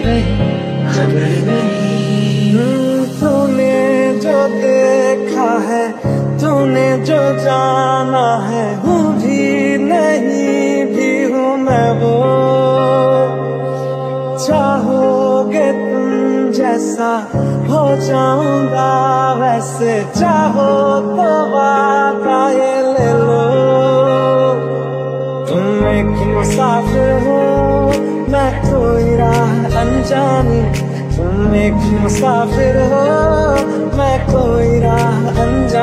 कहीं खबर नहीं। तूने जो देखा है, तूने जो जाना है, हूँ भी नहीं भी हूँ मैं वो। चाहोगे तुम जैसा हो जाऊंगा वैसे, चाहो तो वादा ये ले लो। तुम एक मुसाफिर हो, मैं कोई राह अनजानी। तुम एक मुसाफिर हो, मैं कोई राह अनजानी।